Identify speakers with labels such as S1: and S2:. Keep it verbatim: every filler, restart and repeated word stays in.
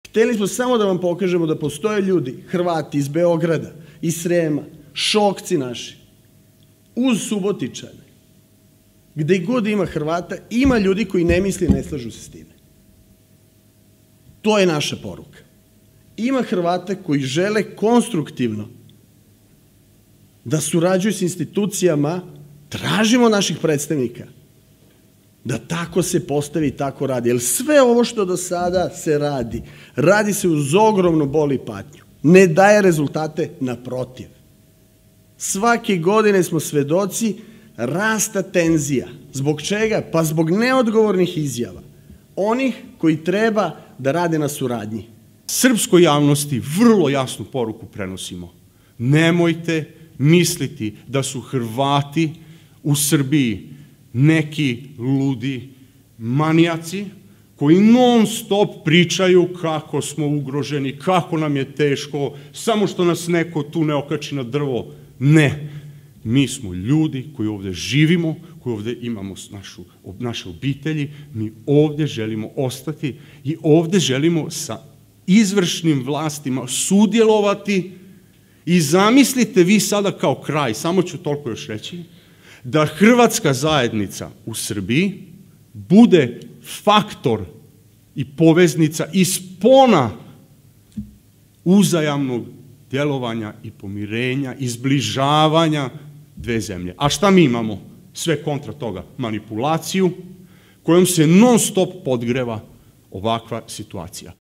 S1: Hteli smo samo da vam pokažemo da postoje ljudi, Hrvati iz Beograda, iz Srema, Šokci naši, uz Subotičane, gde god ima Hrvata, ima ljudi koji ne misli i ne slažu se s time. To je naša poruka. Ima Hrvata koji žele konstruktivno da surađuju s institucijama, tražimo naših predstavnika, da tako se postavi i tako radi. Jer sve ovo što do sada se radi, radi se uz ogromnu bol i patnju. Ne daje rezultate, naprotiv. Svake godine smo svedoci rasta tenzija. Zbog čega? Pa zbog neodgovornih izjava. Onih koji treba da rade na suradnji.
S2: Srpskoj javnosti vrlo jasnu poruku prenosimo. Nemojte misliti da su Hrvati u Srbiji neki ludi manijaci koji non stop pričaju kako smo ugroženi, kako nam je teško, samo što nas neko tu ne okači na drvo. Ne, mi smo ljudi koji ovde živimo, koji ovde imamo našu, naše obitelji, mi ovde želimo ostati i ovde želimo sa izvršnim vlastima sudjelovati i zamislite vi sada kao kraj, samo ću toliko još reći, da hrvatska zajednica u Srbiji bude faktor i poveznica i spona uzajamnog djelovanja i pomirenja, izbližavanja dve zemlje. A šta mi imamo? Sve kontra toga. Manipulaciju kojom se non stop podgreva ovakva situacija.